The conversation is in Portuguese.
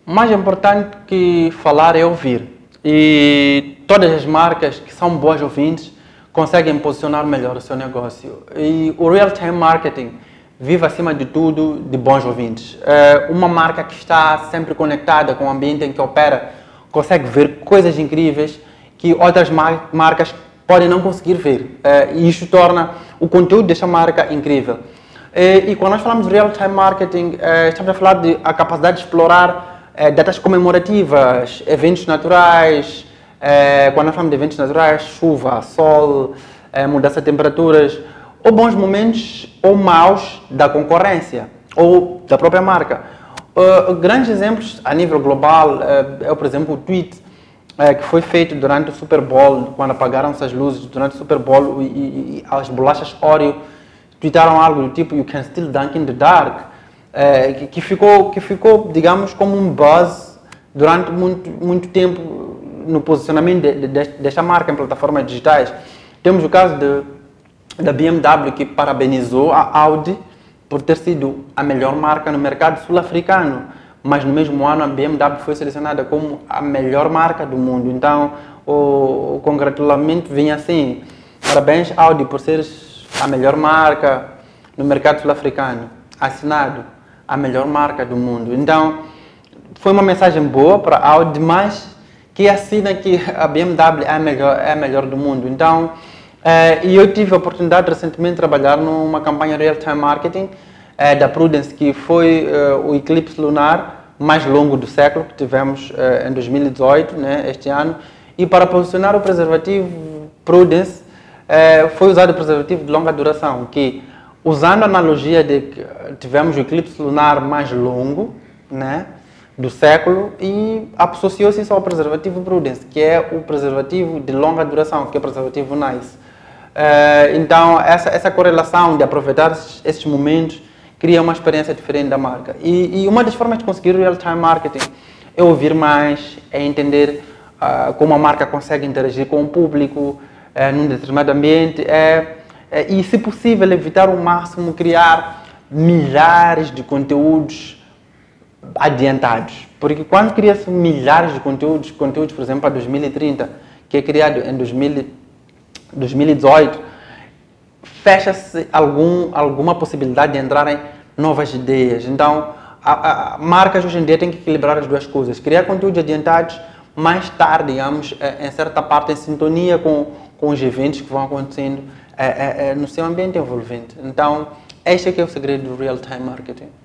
Mais importante que falar é ouvir. E todas as marcas que são boas ouvintes conseguem posicionar melhor o seu negócio. E o real-time marketing vive, acima de tudo, de bons ouvintes. Uma marca que está sempre conectada com o ambiente em que opera consegue ver coisas incríveis que outras marcas podem não conseguir ver. E isso torna o conteúdo desta marca incrível. E quando nós falamos de real-time marketing, estamos a falar de a capacidade de explorar datas comemorativas, eventos naturais. Quando nós falamos de eventos naturais, chuva, sol, mudança de temperaturas, ou bons momentos ou maus da concorrência ou da própria marca. Grandes exemplos a nível global é, por exemplo, o tweet que foi feito durante o Super Bowl, quando apagaram-se as luzes durante o Super Bowl e as bolachas Oreo tweetaram algo do tipo "You can still dunk in the dark", que ficou, digamos, como um buzz durante muito tempo no posicionamento desta marca em plataformas digitais. Temos o caso da BMW, que parabenizou a Audi por ter sido a melhor marca no mercado sul-africano, mas no mesmo ano a BMW foi selecionada como a melhor marca do mundo. Então o congratulamento vinha assim: parabéns Audi por seres a melhor marca no mercado sul-africano, assinado a melhor marca do mundo. Então foi uma mensagem boa para a Audi, mas que assina que a BMW é a melhor do mundo. Então, e eu tive a oportunidade recentemente de trabalhar numa campanha real-time marketing da Prudence, que foi o eclipse lunar mais longo do século, que tivemos em 2018, né, este ano. E para posicionar o preservativo Prudence, foi usado o preservativo de longa duração, que, usando a analogia de que tivemos o eclipse lunar mais longo, né, do século, e associou-se isso ao preservativo Prudence, que é o preservativo de longa duração, que é o preservativo Nice. Então, essa correlação de aproveitar esses momentos cria uma experiência diferente da marca. E uma das formas de conseguir real-time marketing é ouvir mais, é entender como a marca consegue interagir com o público num determinado ambiente, e, se possível, evitar ao máximo criar milhares de conteúdos adiantados. Porque quando cria-se milhares de conteúdos, por exemplo, para 2030, que é criado em 2018, fecha-se alguma possibilidade de entrarem novas ideias. Então, marcas hoje em dia têm que equilibrar as duas coisas. Criar conteúdos adiantados, mais tarde, digamos, em certa parte, em sintonia com os eventos que vão acontecendo no seu ambiente envolvente. Então, este é que é o segredo do real-time marketing.